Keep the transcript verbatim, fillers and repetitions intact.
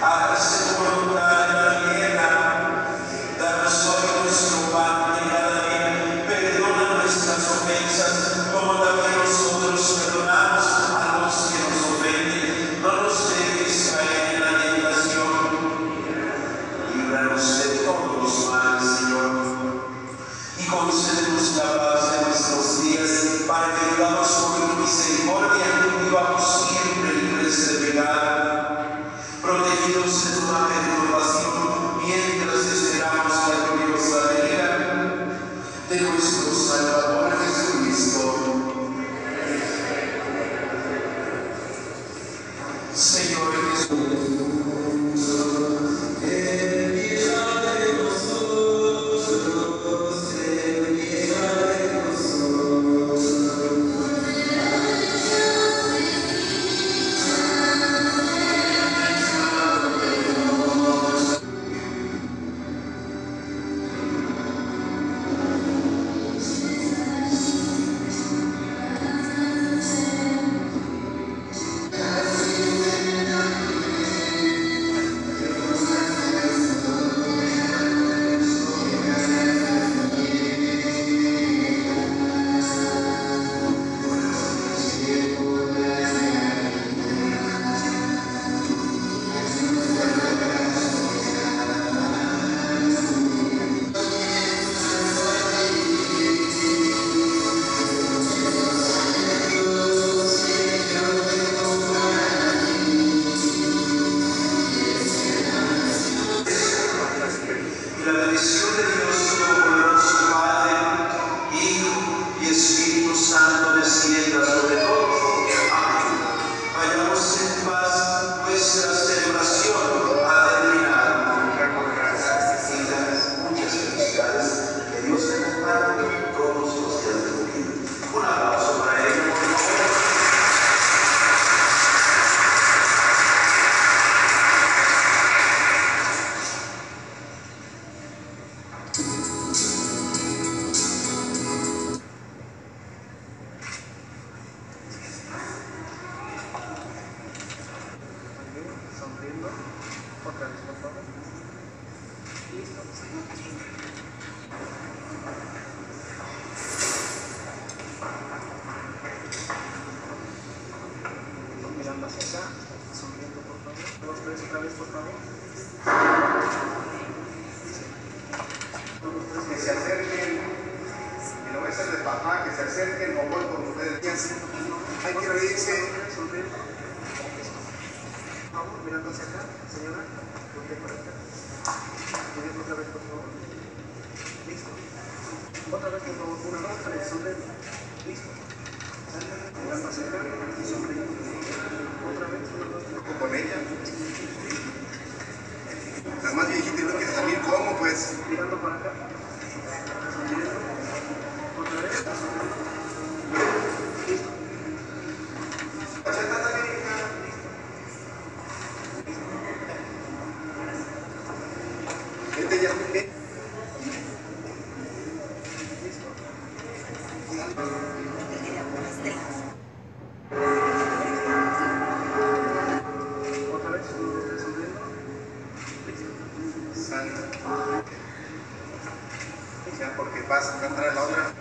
Hágase tu voluntad en la tierra. Danos hoy nuestro pan de cada día. Perdona nuestras ofensas, como también nosotros perdonamos a los que nos ofenden. No nos dejes caer en la tentación. Líbranos de todos los males, Señor. Y concédenos la paz de nuestros días, para que vivamos por tu misericordia y vivamos siempre libres de pecado, protegidos de toda perturbación, mientras esperamos la gloriosa venida de nuestro Salvador Jesucristo. Señor Jesús, porque vas a entrar a la otra.